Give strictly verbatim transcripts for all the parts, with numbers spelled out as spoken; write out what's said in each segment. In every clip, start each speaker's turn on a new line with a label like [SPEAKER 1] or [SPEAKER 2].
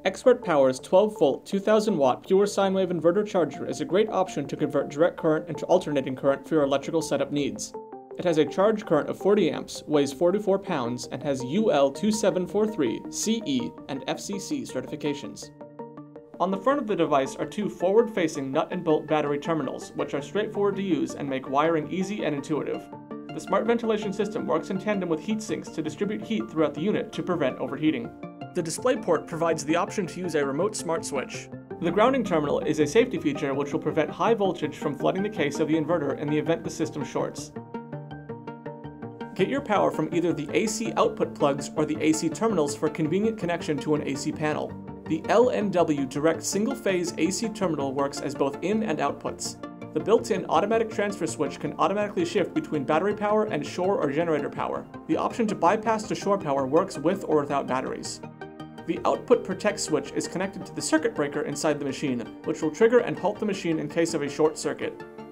[SPEAKER 1] ExpertPower's twelve volt, two thousand watt pure sine wave inverter charger is a great option to convert direct current into alternating current for your electrical setup needs. It has a charge current of forty amps, weighs forty-four pounds, and has U L two seven four three, C E, and F C C certifications. On the front of the device are two forward-facing nut and bolt battery terminals, which are straightforward to use and make wiring easy and intuitive. The smart ventilation system works in tandem with heat sinks to distribute heat throughout the unit to prevent overheating. The display port provides the option to use a remote smart switch. The grounding terminal is a safety feature which will prevent high voltage from flooding the case of the inverter in the event the system shorts. Get your power from either the A C output plugs or the A C terminals for convenient connection to an A C panel. The L N W direct single-phase A C terminal works as both in and outputs. The built-in automatic transfer switch can automatically shift between battery power and shore or generator power. The option to bypass to shore power works with or without batteries. The output protect switch is connected to the circuit breaker inside the machine, which will trigger and halt the machine in case of a short circuit.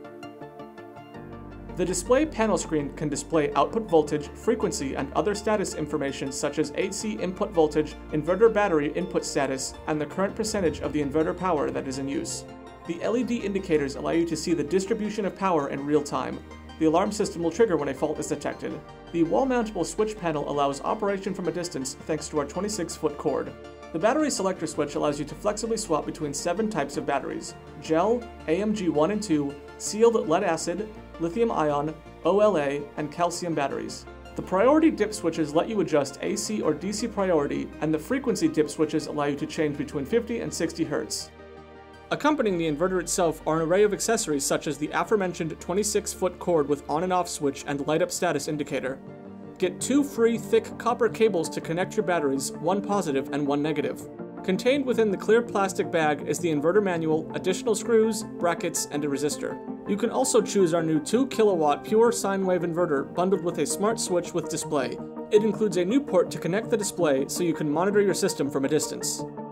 [SPEAKER 1] The display panel screen can display output voltage, frequency, and other status information such as A C input voltage, inverter battery input status, and the current percentage of the inverter power that is in use. The L E D indicators allow you to see the distribution of power in real time. The alarm system will trigger when a fault is detected. The wall-mountable switch panel allows operation from a distance thanks to our twenty-six foot cord. The battery selector switch allows you to flexibly swap between seven types of batteries: gel, A M G one and two, sealed lead-acid, lithium-ion, O L A, and calcium batteries. The priority dip switches let you adjust A C or D C priority, and the frequency dip switches allow you to change between fifty and sixty hertz. Accompanying the inverter itself are an array of accessories such as the aforementioned twenty-six foot cord with on and off switch and light up status indicator. Get two free thick copper cables to connect your batteries, one positive and one negative. Contained within the clear plastic bag is the inverter manual, additional screws, brackets, and a resistor. You can also choose our new two kilowatt pure sine wave inverter bundled with a smart switch with display. It includes a new port to connect the display so you can monitor your system from a distance.